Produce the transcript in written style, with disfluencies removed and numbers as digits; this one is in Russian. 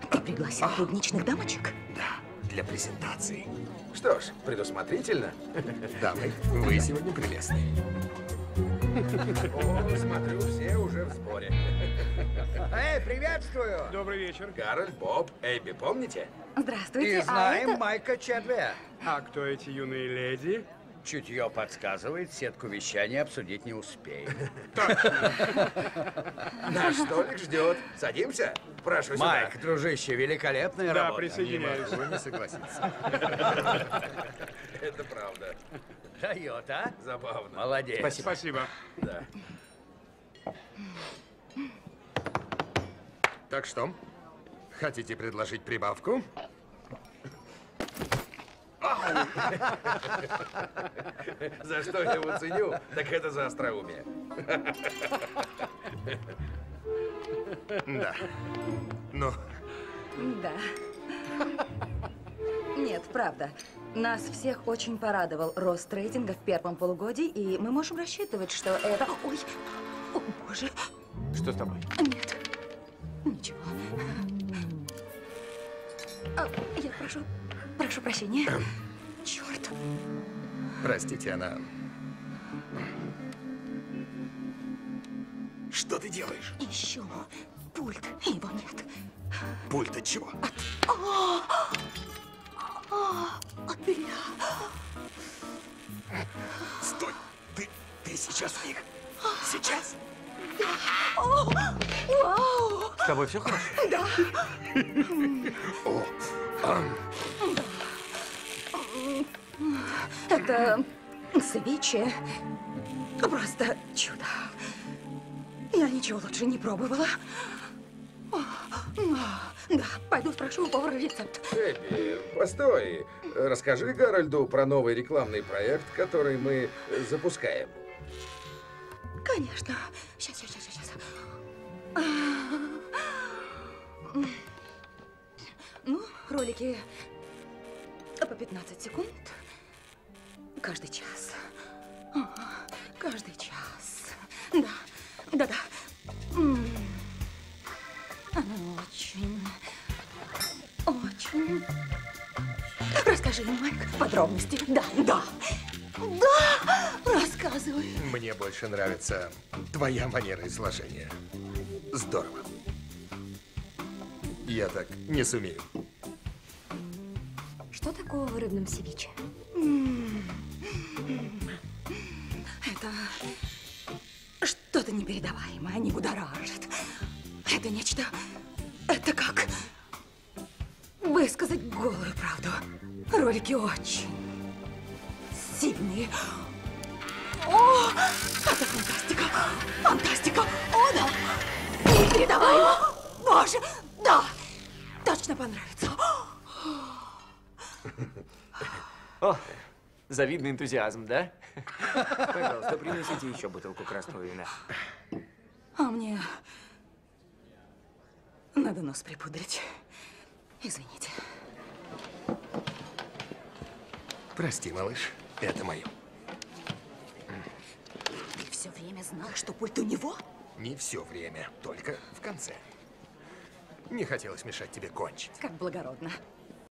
Ты пригласил клубничных дамочек? Да, для презентации. Что ж, предусмотрительно. Дамы, вы сегодня прелестны. О, смотрю, все уже в сборе. Эй, приветствую! Добрый вечер. Гарольд, Боб, Эбби, помните? Здравствуйте. И знаем это... Майка Чедвея. А кто эти юные леди? Чутье подсказывает, сетку вещания обсудить не успеем. Наш столик ждет. Садимся? Прошу сюда. Майк, дружище, великолетная Да, работа. присоединяюсь. Могу не согласиться. Это правда. Дает, а? Забавно. Молодец. Спасибо. Да. Так что, хотите предложить прибавку? За что я его ценю, так это за остроумие. Да. Ну, Да. Нет, правда. Нас всех очень порадовал рост рейтинга в первом полугодии, и мы можем рассчитывать, что это... Ой, о, боже. Что с тобой? Нет, ничего. Я прошу прощения. Черт. простите, она... Что ты делаешь? Ищу пульт. Его нет. Пульт от чего? От белья. Стой! Ты сейчас в них? Сейчас? Вау! С тобой все хорошо? О, Это свечи. Просто чудо. Я ничего лучше не пробовала. Да, пойду спрошу у повара рецепт. Эбби, постой. Расскажи Гарольду про новый рекламный проект, который мы запускаем. Конечно. Сейчас. Ну, ролики по 15 секунд. Каждый час. Каждый час. Да. Очень. Расскажи, Майк, подробности. Да. Рассказывай. мне больше нравится твоя манера изложения. Здорово. Я так не сумею. Что такого в рыбном севиче? Это что-то непередаваемое, не будоражит. Это нечто... Это как... высказать голую правду. Ролики очень сильные. О, это фантастика! Фантастика! О, да! Непередаваемо! Боже, да! Точно понравится. О, завидный энтузиазм, да? Пожалуйста, принесите еще бутылку красного вина. А мне надо нос припудрить. Извините. Прости, малыш, это мое. Ты все время знал, что пульт у него? Не все время, только в конце. Не хотелось мешать тебе кончить. Как благородно.